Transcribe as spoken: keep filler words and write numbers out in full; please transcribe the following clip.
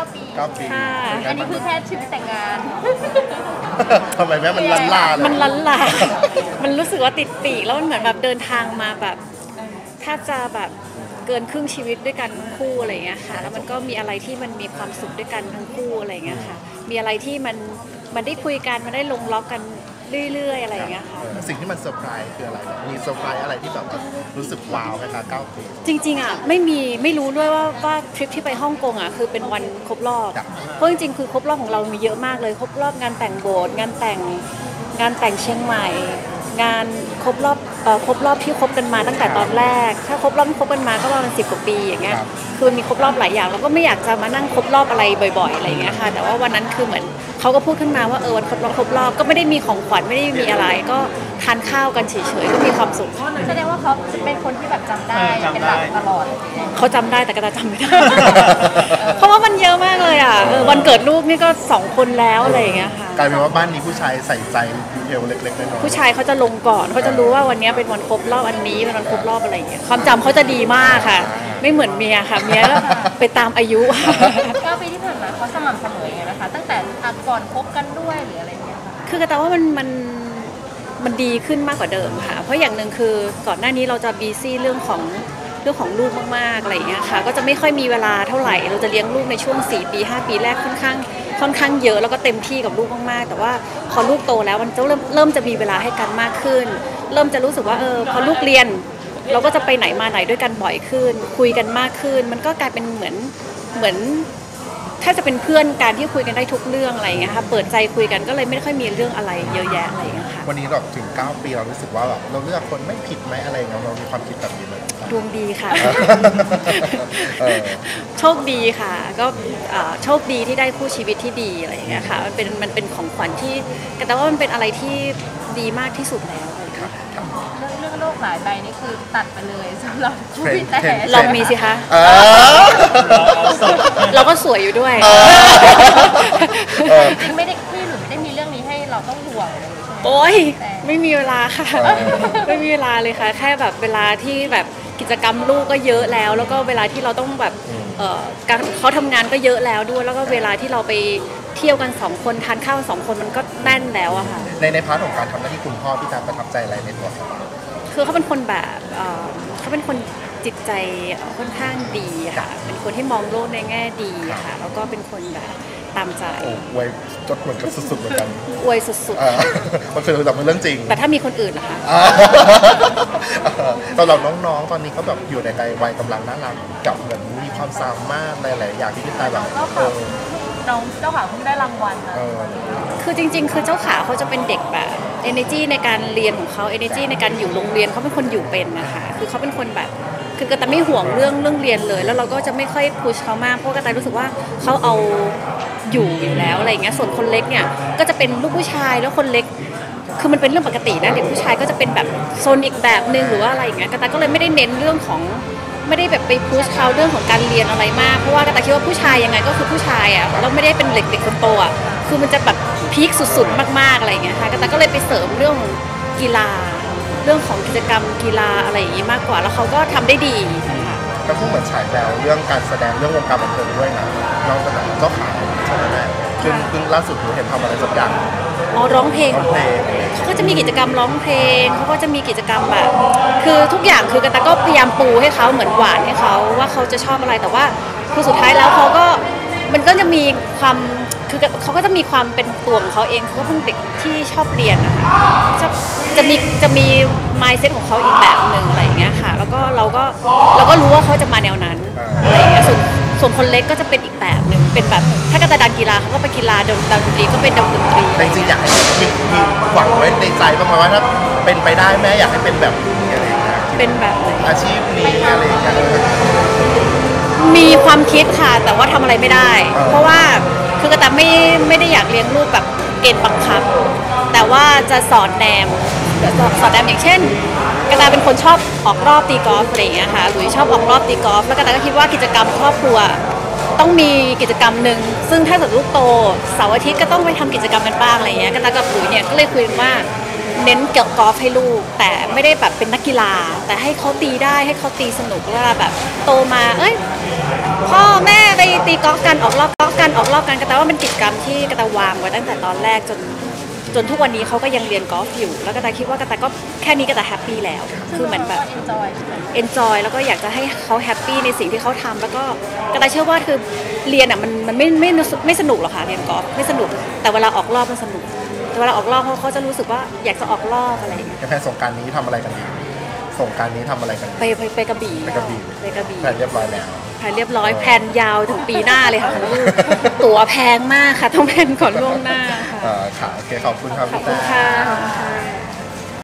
ปีเก้าปีอันนี้คือแค่ทริปแต่งงานทำไมแม่มันลันลาเลยมันลันลามันรู้สึกว่าติดปีกแล้วมันเหมือนแบบเดินทางมาแบบถ้าจะแบบเกินครึ่งชีวิตด้วยกันทั้งคู่อะไรเงี้ยค่ะแล้วมันก็มีอะไรที่มันมีความสุขด้วยกันทั้งคู่อะไรเงี้ยค่ะมีอะไรที่มันมันได้คุยกันมันได้ลงล็อกกันเรื่อยๆอะไรอย่างเงี้ยค่ะสิ่งที่มันเซอร์ไพรส์คืออะไรมีเซอร์ไพรส์อะไรที่แบบรู้สึกว้าวไหมคะเก้าปีจริงๆอ่ะไม่มีไม่รู้ด้วยว่าว่าทริปที่ไปฮ่องกงอ่ะคือเป็นวันครบรอบเพราะจริงๆคือครบรอบของเรามีเยอะมากเลยครบรอบงานแต่งโบสถ์งานแต่งงานแต่งเชียงใหม่งานครบรอบเอ่อครบรอบที่คบกันมาตั้งแต่ตอนแรกถ้าครบรอบที่คบกันมาก็ประมาณสิบกว่าปีอย่างเงี้ยคือมีครบรอบหลายอย่างแล้วก็ไม่อยากจะมานั่งครบรอบอะไรบ่อยๆอะไรอย่างเงี้ยค่ะแต่ว่าวันนั้นคือเหมือนเขาก็พูดขึ้นมาว่าเออวันครบรอบครบรอบก็ไม่ได้มีของขวัญไม่ได้มีอะไรก็ทานข้าวกันเฉยๆก็มีความสุขแสดงว่าเขาเป็นคนที่แบบจำได้เป็นหลักตลอดเขาจำได้แต่ก็จะจำไม่ได้เพราะว่ามันเยอะมากเลยอ่ะวันเกิดลูกนี่ก็สองคนแล้วอะไรอย่างเงี้ยค่ะกลายเป็นว่าบ้านนี้ผู้ชายใส่ใจดีเทลเล็กๆน้อยๆผู้ชายเขาจะลงก่อนเขาจะรู้ว่าวันนี้เป็นวันครบรอบอันนี้เป็นวันครบรอบอะไรอย่างเงี้ยความจำเขาจะดีมากค่ะไม่เหมือนเมียค่ะเมียไปตามอายุเก้าปีที่ผ่านมาเขาสม่ำเสมอไงนะคะตั้งแต่ก่อนคบกันด้วยหรืออะไรเงี้ยคือแต่ว่ามันมันมันดีขึ้นมากกว่าเดิมค่ะเพราะอย่างหนึ่งคือก่อนหน้านี้เราจะบีซี่เรื่องของเรื่องของลูกมากๆอะไรอย่างเงี้ยค่ะก็จะไม่ค่อยมีเวลาเท่าไหร่เราจะเลี้ยงลูกในช่วงสี่ปีห้าปีแรกค่อนข้างค่อนข้างเยอะแล้วก็เต็มที่กับลูกมากๆแต่ว่าพอลูกโตแล้วมันจะเริ่มเริ่มจะมีเวลาให้กันมากขึ้นเริ่มจะรู้สึกว่าเออพอลูกเรียนเราก็จะไปไหนมาไหนด้วยกันบ่อยขึ้นคุยกันมากขึ้นมันก็กลายเป็นเหมือนเหมือนถ้าจะเป็นเพื่อนการที่คุยกันได้ทุกเรื่องอะไรอย่างเงี้ยค่ะเปิดใจคุยกันก็เลยไม่ค่อยมีเรื่องอะไรเยอะแยะอะไรอย่างเงี้ยค่ะวันนี้เราถึงเก้าปีเรารู้สึกว่าแบบเราเลือกคนไม่ผิดไหมอะไรเงี้ยเรามีความคิดแบบนี้ไหมดวงดีค่ะโชคดีค่ะก็โชคดีที่ได้คู่ชีวิตที่ดีอะไรอย่างเงี้ยค่ะมันเป็นมันเป็นของขวัญที่แต่ว่ามันเป็นอะไรที่ดีมากที่สุดแล้วเรื่องโลกหลายใบนี่คือตัดไปเลยสำหรับคู่พี่แต่เรามีสิคะเราก็สวยอยู่ด้วยจริงไม่ได้พี่หนูไม่ได้มีเรื่องนี้ให้เราต้องห่วงโอ้ยไม่มีเวลาค่ะไม่มีเวลาเลยค่ะแค่แบบเวลาที่แบบกิจกรรมลูกก็เยอะแล้วแล้วก็เวลาที่เราต้องแบบการเขาทำงานก็เยอะแล้วด้วยแล้วก็เวลาที่เราไปเที่ยวกันสองคนทานข้าวสองคนมันก็แน่นแล้วอะค่ะในในพาร์ทของการทำหน้าที่คุณพ่อพี่ตาประทับใจอะไรในตัวเขาคือเขาเป็นคนแบบเขาเป็นคนจิตใจค่อนข้างดีค่ะเป็นคนที่มองโลกในแง่ดีค่ะแล้วก็เป็นคนแบบตามใจอวยจดเหมือนกับสุดๆเหมือนกันอวยสุดๆมันคือแต่เป็นเรื่องจริงแต่ถ้ามีคนอื่นล่ะคะสำหรับน้องๆตอนนี้เขาแบบอยู่ในวัยกำลังน่ารักกับเหมือนมีความสามารถหลายๆอย่างที่พี่ตาแบบน้องเจ้าขาเพิ่งได้รางวัลนะคือจริงๆคือเจ้าขาเขาจะเป็นเด็กแบบ energy ในการเรียนของเขา energy ในการอยู่โรงเรียนเขาเป็นคนอยู่เป็นนะคะคือเขาเป็นคนแบบคือกระต่ายไม่ห่วงเรื่องเรื่องเรียนเลยแล้วเราก็จะไม่ค่อยพุชเขามากเพราะกระต่ายรู้สึกว่าเขาเอาอยู่อยู่แล้วอะไรอย่างเงี้ยส่วนคนเล็กเนี่ยก็จะเป็นลูกผู้ชายแล้วคนเล็กคือมันเป็นเรื่องปกตินะเด็กผู้ชายก็จะเป็นแบบโซนอีกแบบนึงหรือว่าอะไรอย่างเงี้ยกระต่ายก็เลยไม่ได้เน้นเรื่องของไม่ได้แบบไปพุชเขาเรื่องของการเรียนอะไรมากเพราะว่ากระต่ายคิดว่าผู้ชายยังไงก็คือผู้ชายอ่ะเราไม่ได้เป็นเด็กเด็กคนโตอ่ะคือมันจะแบบพีคสุดๆมากๆอะไรอย่างเงี้ยค่ะกระต่ายก็เลยไปเสริมเรื่องกีฬาเรื่องของกิจกรรมกีฬาอะไรอย่างงี้มากกว่าแล้วเขาก็ทำได้ดีก็พูดเหมือนฉายแววเรื่องการแสดงเรื่องวงการบันเทิงด้วยนะน้องจากเจ้าขาใช่ไหมแม่ซึ่งซึ่งล่าสุดหนูเห็นทำอะไรสักอย่างอ๋อร้องเพลงเขาก็จะมีกิจกรรมร้องเพลงเขาก็จะมีกิจกรรมแบบคือทุกอย่างคือกระตาก็พยายามปูให้เขาเหมือนหวานให้เขาว่าเขาจะชอบอะไรแต่ว่าคือสุดท้ายแล้วเขาก็มันก็จะมีความคือเขาก็จะมีความเป็นตัวของเขาเองเขาก็เป็นเด็กที่ชอบเรียนนะคะจะจะมีจะมี mindset ของเขาอีกแบบหนึ่งอะไรอย่างเงี้ยค่ะแล้วก็เราก็เราก็รู้ว่าเขาจะมาแนวนั้นอะไรอย่างเงี้ยส่วนส่วนคนเล็กก็จะเป็นอีกแบบหนึ่งเป็นแบบถ้ากระตาดันกีฬาเขาก็ไปกีฬาดนตรีก็เป็นดนตรีแต่จริงๆอยากให้มีมีหวังไว้ในใจบ้างไหมว่าถ้าเป็นไปได้แม่อยากให้เป็นแบบนี้อะไรอย่างเงี้ยเป็นแบบอาชีพนี้อะไรอย่างเงี้ยมีความคิดค่ะแต่ว่าทำอะไรไม่ได้เพราะว่าคือกระตาไม่ไม่ได้อยากเลี้ยงลูกแบบเกณฑ์บังคับแต่ว่าจะสอนแนมสอนแนมอย่างเช่นกระตาเป็นคนชอบออกรอบตีกอล์ฟอะไรอย่างเงี้ยค่ะหลุยชอบออกรอบตีกอล์ฟแล้วกระตาก็คิดว่ากิจกรรมครอบครัวต้องมีกิจกรรมหนึ่งซึ่งถ้าเกิดลูกโตเสาร์อาทิตย์ก็ต้องไปทำกิจกรรมกันบ้างอะไรเงี้ยกระตากับหลุยเนี่ยก็เลยคุยว่าเน้นเกี่ยวกับกอล์ฟให้ลูกแต่ไม่ได้แบบเป็นนักกีฬาแต่ให้เขาตีได้ให้เขาตีสนุกเวลาแบบโตมาเอ้ยพ่อแม่ไปตีกอล์ฟกันออกรอบกอล์ฟกันออกรอบกันแต่ว่ามันกิจกรรมที่กระตาวางไว้ตั้งแต่ตอนแรกจนจนทุกวันนี้เขาก็ยังเรียนกอล์ฟอยู่แล้วกระตาคิดว่ากระตาก็แค่นี้กระตาแฮปปี้แล้วคือเหมือนแบบเอนจอยใช่ไหม enjoy แล้วก็อยากจะให้เขาแฮปปี้ในสิ่งที่เขาทำแล้วก็กระต่ายเชื่อว่าคือเรียนอ่ะมันมันไม่ไม่ไม่สนุกหรอกค่ะเรียนกอล์ฟไม่สนุกแต่เวลาออกรอบมันสนุกแต่เวลาออกรอบเขาเขาจะรู้สึกว่าอยากจะออกรอบอะไรอย่างเงี้ยแพนสงกรารนี้ทำอะไรกันดีสงกรารนี้ทำอะไรกันดีไปไปไปกระบี่ไปกระบี่ไปกระบี่แพนเรียบร้อยแล้วแผนเรียบร้อยแผนยาวถึงปีหน้าเลยค่ะของลูกตั๋วแพงมากค่ะต้องแผนก่อนล่วงหน้าค่ะเอ่อค่ะโอเคขอบคุณครับขอบพี่คุณแต้ค่ะขอบคุณค่ะ